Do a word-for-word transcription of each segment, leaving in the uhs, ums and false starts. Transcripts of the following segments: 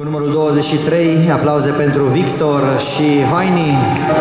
Cu numărul douăzeci și trei, aplauze pentru Victor și Hoini.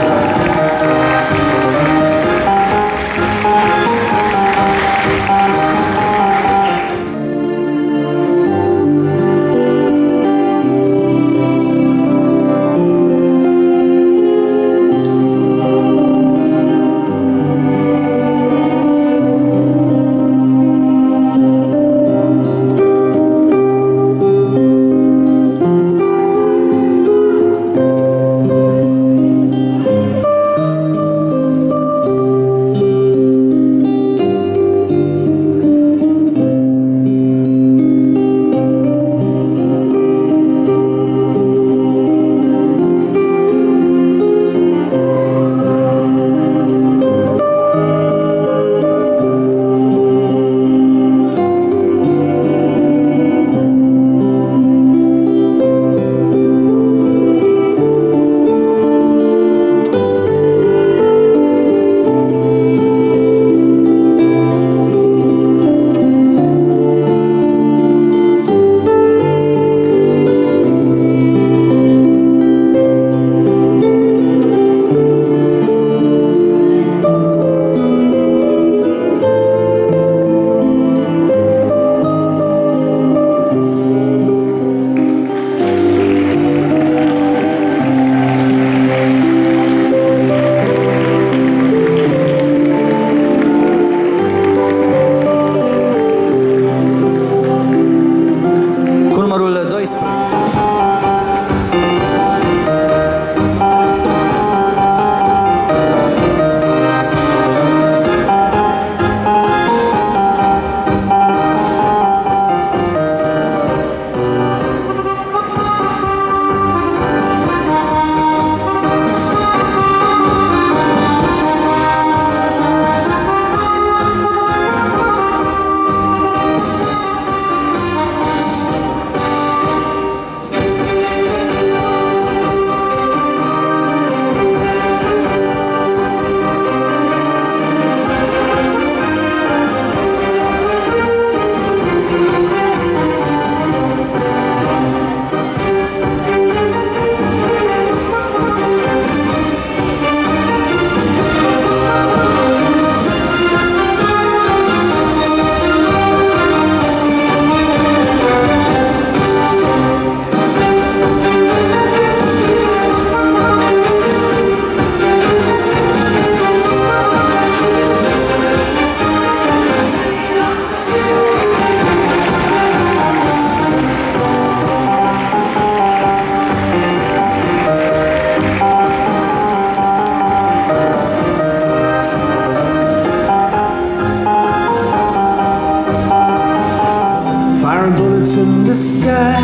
In the sky,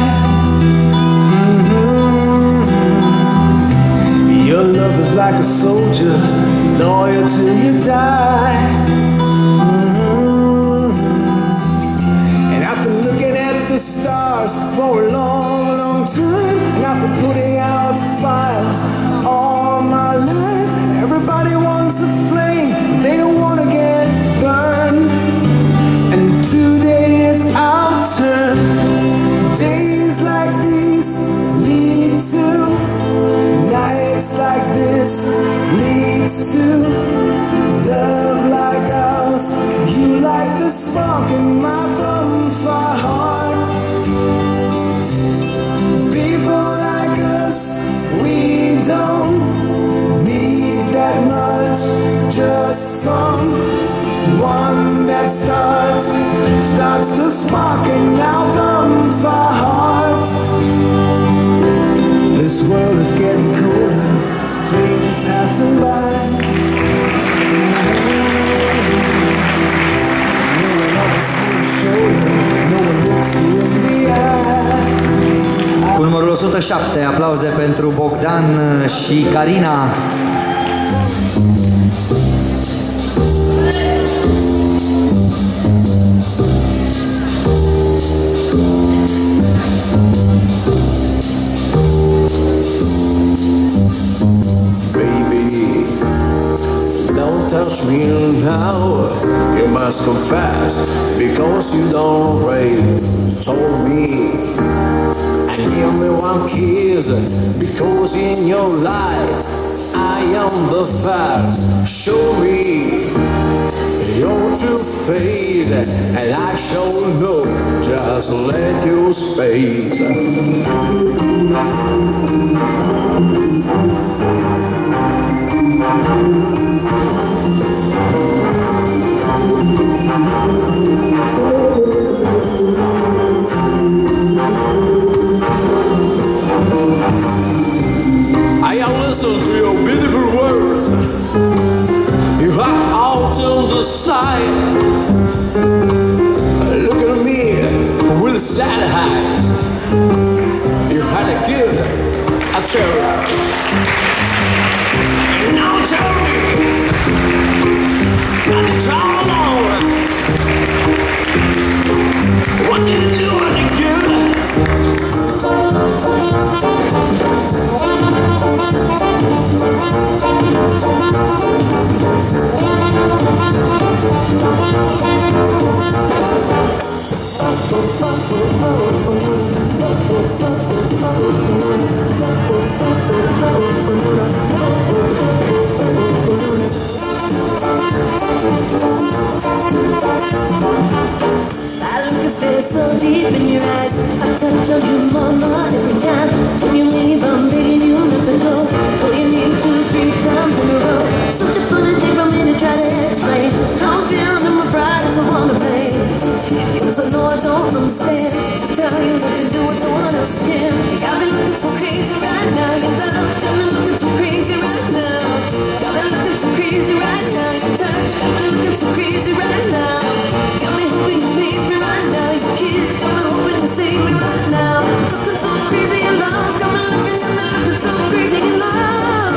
mm-hmm. Your love is like a soldier, loyal till you die, mm-hmm. And after looking at the stars for a long, long time, and after putting out fires all my life, everybody wants a flame, they don't want to get burned. And today is our turn. Days like these lead to nights like this, leads to love like ours. You like the spark in my bonfire heart. People like us, we don't need that much, just someone that starts, starts the spark in our bonfire hearts. This world is getting colder, strangers passing by. No one looks you in the shoulder, no one looks you in the eye. Cu numărul o sută șapte, aplauze pentru Bogdan și Carina. Touch me now, you're my must confess, because you don't pray. Told me and give me one kiss, because in your life I am the first. Show me your true face, and I shall know. Just let your space. I have listened to your beautiful words. You are out on the side. Look at me with sad eyes. You had a gift, a terror. And now tell me, that it's all alone. What did you do when you killed? So deep in your eyes, I touch of you, mama, every time. When you leave, I'm begging you not to go. All you need two, three times in a row. Such a funny thing for me to try to explain. How I'm feeling and my pride is I wanna play. Cause I know I don't understand. Just tell you that you do what no one else can. You got me looking so crazy right now. Your love got me looking so crazy right now. Got me looking so crazy right now. Your touch got me looking so crazy right now. Got me hoping you please me right now. Your kiss got me hoping to save me right now. Looking so crazy in love. Got me looking, got me looking so crazy in love.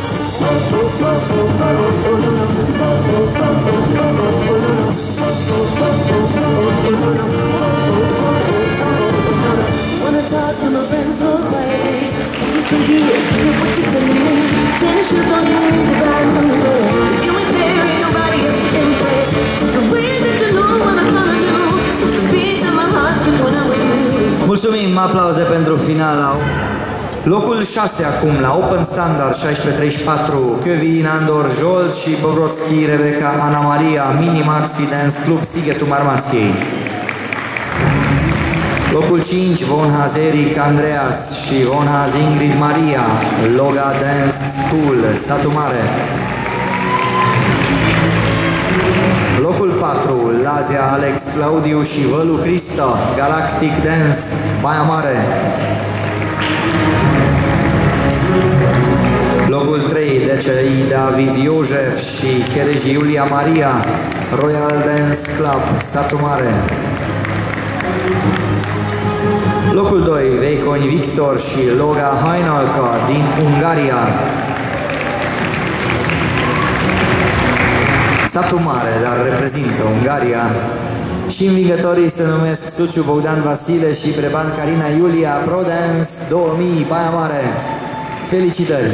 Wanna talk to my friends so quietly. You can hear it, hear what you're telling me. Tennis shoes on your way to ride on the road. If you ain't there, ain't nobody else can play. It's the way that you know what I'm gonna do. It's the beat that my heart gets when I'm with you. Mulțumim, aplauze pentru finala. Locul șase acum la Open Standard șaisprezece treizeci și patru, Kevin Andor Jolt și Bobrovski Rebecca Ana Maria, Mini Maxi Dance Club Sighetul Marmației. Locul cinci, Vonhaz Eric Andreas și Vonhaz Ingrid Maria, Loga Dance School, Satu Mare. Locul patru, Lazia Alex Claudiu și Vălu Cristo, Galactic Dance, Baia Mare. Locul trei, Decei David Iosef și Chereji Iulia Maria, Royal Dance Club, Satu Mare. Locul doi, Veiconi Victor și Loga Hainalca din Ungaria. Satu Mare, dar reprezintă Ungaria. Și învingătorii se numesc Suciu Bogdan Vasile și Breban Carina Iulia, Pro Dance două mii, Baia Mare. Felicitări!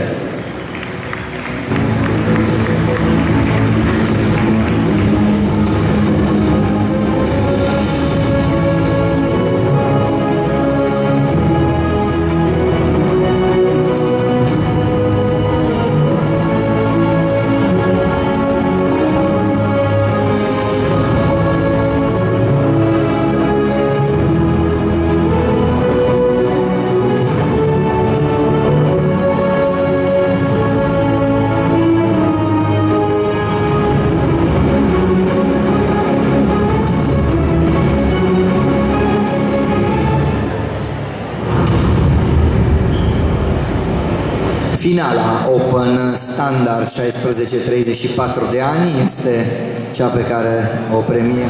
Finala Open Standard șaisprezece treizeci și patru de ani este cea pe care o premie.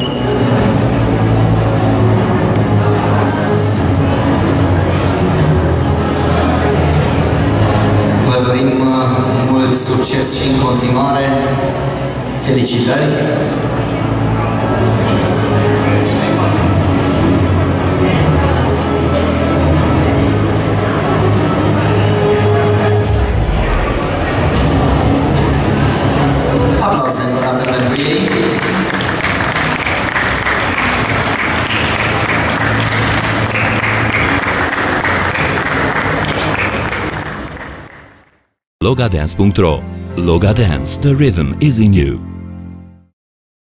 Vă dorim mult succes și în continuare. Felicitări! Aplauze încă o dată pentru ei. logadance punct ro. Logadance, the rhythm is in you.